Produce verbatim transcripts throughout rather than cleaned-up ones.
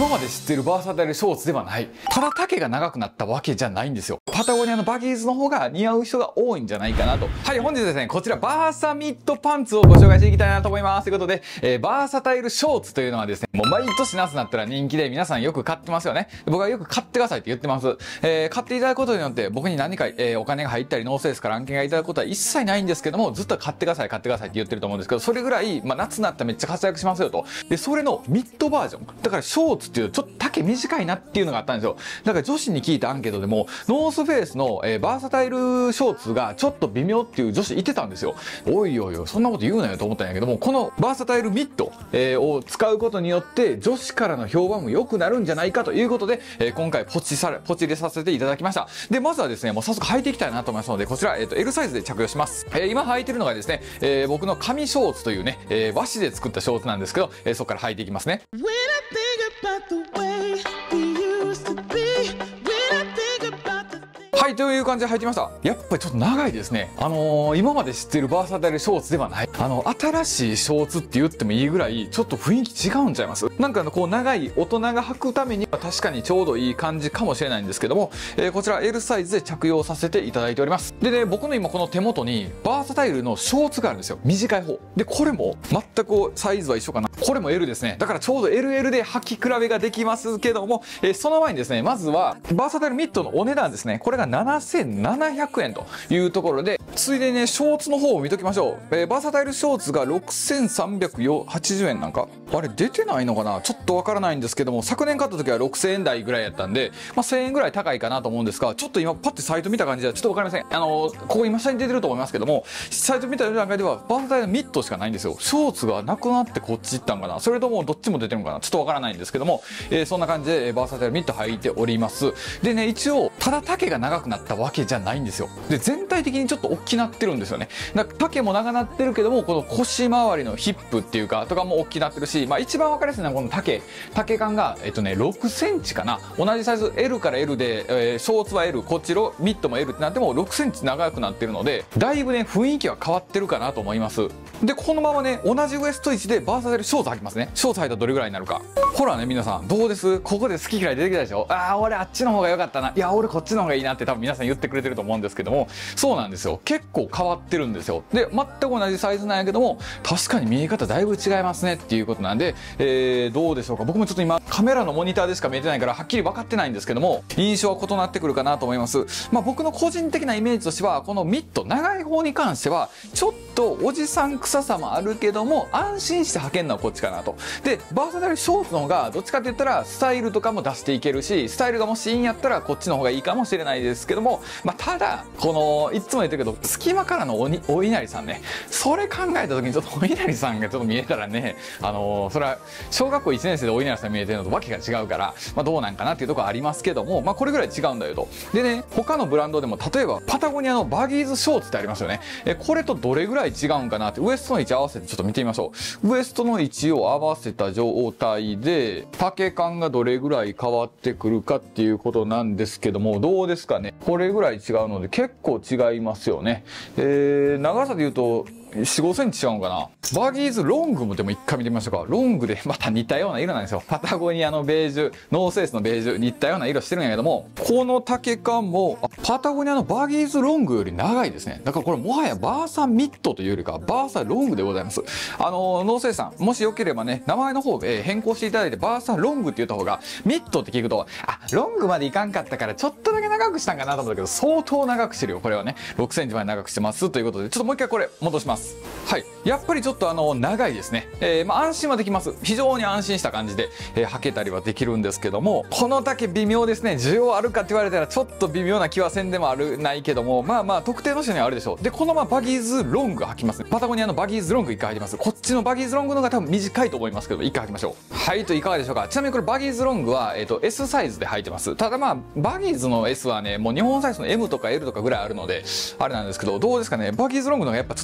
今まで知っているバーサタイルショーツではない。ただ丈が長くなったわけじゃないんですよ。パタゴニアのバギーズの方が似合う人が多いんじゃないかなと。はい、本日ですね、こちらバーサミッドパンツをご紹介していきたいなと思います。ということで、えー、バーサタイルショーツというのはですね、もう毎年夏になったら人気で皆さんよく買ってますよね。僕はよく買ってくださいって言ってます。えー、買っていただくことによって僕に何か、えー、お金が入ったりノーセースから案件がいただくことは一切ないんですけども、ずっと買ってください買ってくださいって言ってると思うんですけど、それぐらい、まあ、夏になったらめっちゃ活躍しますよと。で、それのミッドバージョン。だからショーツっていうとちょっと丈短いなっていうのがあったんですよ。だから女子に聞いたアンケートでも、ノースフェイスの、えー、バーサタイルショーツがちょっと微妙っていう女子いてたんですよ。おいおいおい、そんなこと言うなよと思ったんやけども、このバーサタイルミッド、えー、を使うことによって女子からの評判も良くなるんじゃないかということで、えー、今回ポチされ、ポチ入れさせていただきました。で、まずはですね、もう早速履いていきたいなと思いますので、こちら、えっと、L サイズで着用します。えー、今履いてるのがですね、えー、僕の紙ショーツというね、えー、和紙で作ったショーツなんですけど、えー、そこから履いていきますね。はい、という感じで履いてみました。やっぱりちょっと長いですね。あのー、今まで知っているバーサタイルショーツではない。あの、新しいショーツって言ってもいいぐらい、ちょっと雰囲気違うんちゃいます？なんかあの、こう長い大人が履くためには確かにちょうどいい感じかもしれないんですけども、えー、こちら L サイズで着用させていただいております。でね、僕の今この手元にバーサタイルのショーツがあるんですよ。短い方。で、これも全くサイズは一緒かな。これも L ですね。だからちょうど エルエル で履き比べができますけども、えー、その前にですね、まずはバーサタイルミッドのお値段ですね。これがななせんななひゃくえんというところで、ついでにね、ショーツの方を見ときましょう。えー、バーサタイルショーツがろくせんさんびゃくはちじゅうえんなんかあれ出てないのかな、ちょっとわからないんですけども、昨年買った時はろくせんえん台ぐらいやったんで、まあ、せんえんぐらい高いかなと思うんですが、ちょっと今パッてサイト見た感じではちょっとわかりません。あのー、ここ今下に出てると思いますけども、サイト見た段階ではバーサタイルミッドしかないんですよ。ショーツがなくなってこっち行ったんかな、それともどっちも出てるのかな、ちょっとわからないんですけども、えー、そんな感じでバーサタイルミッド履いております。でね、一応ただ丈が長くなったわけじゃないんですよ。で、全体的にちょっと大きなってるんですよね。だから丈も長なってるけども、この腰周りのヒップっていうかとかも大きなってるし、まあ一番わかりやすいのはこの丈丈感がえっとねろくセンチかな。同じサイズ L から L で、えー、ショーツは L、こっちのミッドも L ってなってもろくセンチ長くなってるので、だいぶね雰囲気は変わってるかなと思います。で、このままね同じウエスト位置でバーサタイルショーツ履きますね。ショーツ履いたらどれぐらいになるか。ほらね、皆さんどうです？ここで好き嫌い出てきたでしょ。ああ、俺あっちの方が良かったな、いや俺こっちの方がいいなって多分皆さん言ってくれてると思うんですけども、そうなんですよ。結構変わってるんですよ。で、全く同じサイズなんやけども、確かに見え方だいぶ違いますねっていうことなんで、えー、どうでしょうか。僕もちょっと今カメラのモニターでしか見えてないからはっきり分かってないんですけども、印象は異なってくるかなと思います。まあ僕の個人的なイメージとしては、このミッド長い方に関してはちょっとおじさん臭さもあるけども安心して履けるのはこっちかなと。で、バーサタイルショーツの方がどっちかって言ったらスタイルとかも出していけるし、スタイルがもしいいんやったらこっちの方がいいかもしれないですけども、まあただこのいつも言ってるけど隙間からのおにお稲荷さんね、それ考えた時にちょっとお稲荷さんがちょっと見えたらね、あのー、それは小学校いちねん生でお稲荷さん見えてるのとわけが違うから、まあどうなんかなっていうところはありますけども、まあこれぐらい違うんだよと。でね、他のブランドでも例えばパタゴニアのバギーズショーツってありますよね。えこれとどれぐらい違うんかなって、ウエストの位置合わせてちょっと見てみましょう。ウエストの位置を合わせた状態で丈感がどれぐらい変わってくるかっていうことなんですけども、どうですかね。これぐらい違うので結構違いますよね。えー、長さで言うとよん、ごセンチ違うのかな。バギーズロングもでも一回見てみましょうか。ロングでまた似たような色なんですよ。パタゴニアのベージュ、ノースフェイスのベージュ、似たような色してるんやけども、この丈感もパタゴニアのバギーズロングより長いですね。だからこれもはやバーサミッドというよりかバーサロングでございます。あのノースフェイスさん、もしよければね、名前の方で変更していただいてバーサロングって言った方が、ミッドって聞くと、あ、ロングまでいかんかったからちょっとだけ長くしたんかなと思ったけど、相当長くしてるよ。これはね、ろくセンチまで長くしてますということで、ちょっともう一回これ戻します。はい。やっぱりちょっとあの、長いですね。えー、まあ安心はできます。非常に安心した感じで、えー、履けたりはできるんですけども、この丈微妙ですね。需要あるかって言われたらちょっと微妙な気はせんでもある、ないけども、まあまあ特定の人にはあるでしょう。で、このままバギーズロング履きますね。パタゴニアのバギーズロング一回履きます。こっちのバギーズロングの方が多分短いと思いますけど、一回履きましょう。はい、といかがでしょうか。ちなみにこれバギーズロングは、えっと、S サイズで履いてます。ただまあ、バギーズの S はね、もう日本サイズの M とか L とかぐらいあるので、あれなんですけど、どうですかね。バギーズロングの方がやっぱちょっと短いです。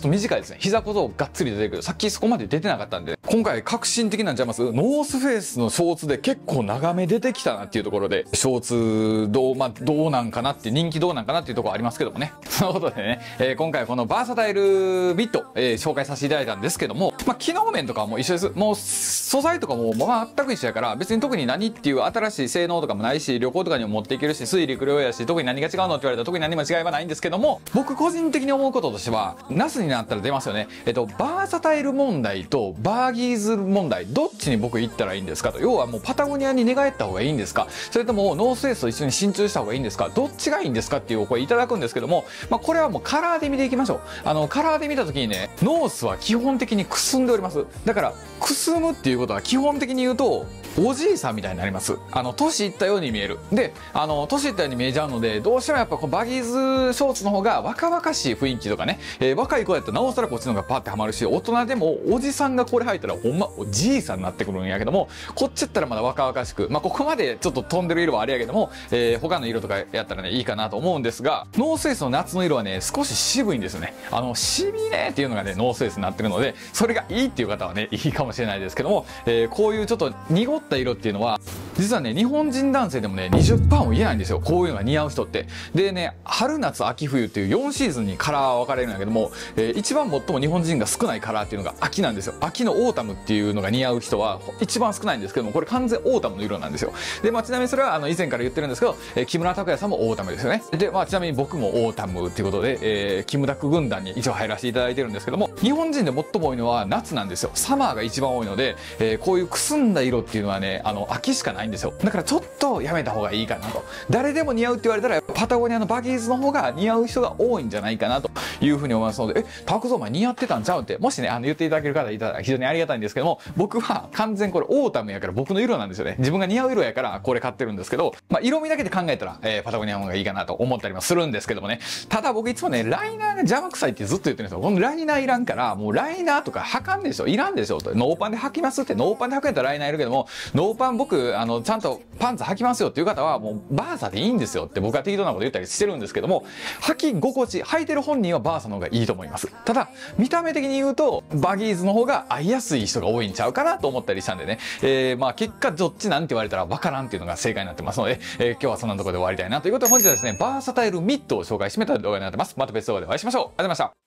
ですね。膝小僧がっつり出てるけど、さっきそこまで出てなかったんで、今回革新的なんちゃいます？ノースフェイスのショーツで結構長め出てきたなっていうところで、ショーツどう、まあ、どうなんかなって、人気どうなんかなっていうところありますけどもね。そのことでね、えー、今回このバーサタイルビット、えー、紹介させていただいたんですけども、まあ、機能面とかはもう一緒です。もう素材とかもまあ全く一緒やから、別に特に何っていう新しい性能とかもないし、旅行とかにも持っていけるし、水陸両用やし、特に何が違うのって言われたら特に何も違いはないんですけども、僕個人的に思うこととしては、ナスになったら出ますよね。えっと、バーサタイル問題とバーギーズ問題、どっちに僕行ったらいいんですかと。要はもうパタゴニアに寝返った方がいいんですか、それともノースフェイスと一緒に進駐した方がいいんですか、どっちがいいんですかっていうお声いただくんですけども、まあ、これはもうカラーで見ていきましょう。あの、カラーで見た時にね、ノースは基本的にくすんでおります。だから、くすむっていうことは基本的に言うと、おじいさんみたいになります。あの、年いったように見える。で、あの、年いったように見えちゃうので、どうしてもやっぱこうバギーズショーツの方が若々しい雰囲気とかね、えー、若い子やったらなおさらこっちの方がパッてはまるし、大人でもおじさんがこれ履いたらほんまおじいさんになってくるんやけども、こっちやったらまだ若々しく、まあ、ここまでちょっと飛んでる色はあれやけども、えー、他の色とかやったらね、いいかなと思うんですが、ノースフェイスの夏の色はね、少し渋いんですよね。あの、しびれっていうのがね、ノースフェイスになってるので、それがいいっていう方はね、いいかもしれないですけども、えー、こういうちょっと濁った色っていうのは、実はね、日本人男性でもね、にじゅっパーセント も言えないんですよ。こういうのが似合う人って。でね、春夏秋冬っていうよんシーズンにカラーは分かれるんだけども、えー、一番最も日本人が少ないカラーっていうのが秋なんですよ。秋のオータムっていうのが似合う人は一番少ないんですけども、これ完全オータムの色なんですよ。で、まあちなみにそれはあの以前から言ってるんですけど、えー、木村拓哉さんもオータムですよね。で、まあちなみに僕もオータムっていうことで、えー、キムタク軍団に一応入らせていただいてるんですけども、日本人で最も多いのは夏なんですよ。サマーが一番多いので、えー、こういうくすんだ色っていうのはね、あの、秋しかないんですよ。だからちょっとやめた方がいいかなと。誰でも似合うって言われたら、パタゴニアのバギーズの方が似合う人が多いんじゃないかなというふうに思いますので、え、タクゾーマン似合ってたんちゃうって、もしね、あの、言っていただける方いたら非常にありがたいんですけども、僕は完全これオータムやから僕の色なんですよね。自分が似合う色やからこれ買ってるんですけど、まあ、色味だけで考えたら、えー、パタゴニアの方がいいかなと思ったりもするんですけどもね。ただ僕いつもね、ライナーが邪魔くさいってずっと言ってるんですよ。このライナーいらんから、もうライナーとか履かんでしょ、いらんでしょと。ノーパンで履きますって、ノーパンで履くんやったらライナーいるけども、ノーパン僕、あの、ちゃんとパンツ履きますよっていう方は、もうバーサでいいんですよって僕は適当なこと言ったりしてるんですけども、履き心地、履いてる本人はバーサの方がいいと思います。ただ、見た目的に言うと、バギーズの方が合いやすい人が多いんちゃうかなと思ったりしたんでね。えー、まあ結果どっちなんて言われたら分からんっていうのが正解になってますので、えー、今日はそんなところで終わりたいなということで、本日はですね、バーサタイルミットを紹介してみた動画になってます。また別動画でお会いしましょう。ありがとうございました。